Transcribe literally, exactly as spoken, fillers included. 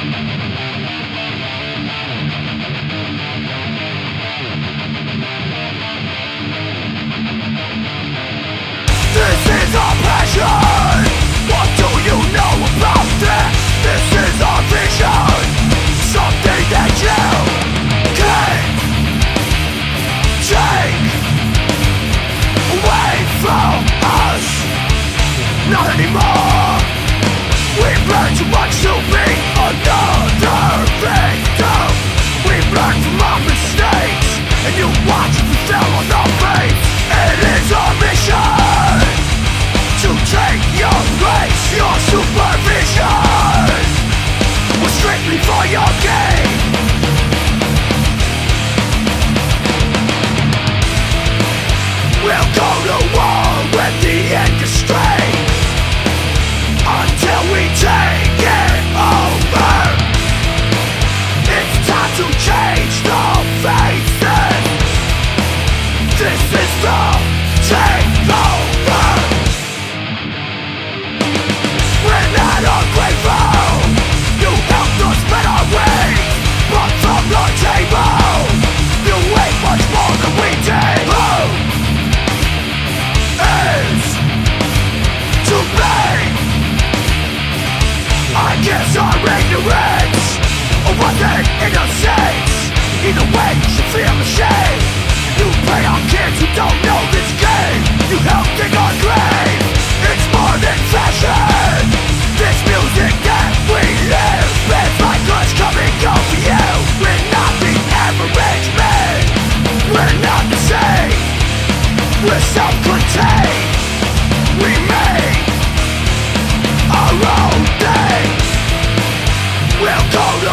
This is our passion. What do you know about this? This is our vision. Something that you can't take away from us. Not anymore. We've learned too much to be another victim. We've learned from our mistakes, and you watch as we fell on our face. It is our mission to take your place, your supervision. We're strictly for your gain. We'll go to war with the industry until we take it over. It's time to change the faces. This is the takeover. We're not ungrateful. You helped us bend our ways, but from the table you ate much more than we did. Who is to blame? I guess our ignorance, or was it innocence? Either way, you should feel ashamed. You prey on kids who don't know this game. You help dig our grave. It's more than fashion. This music that we live, it's like us coming over you. We're not the average men. We're not the same. We're self-contained. We make our own thing. We'll go to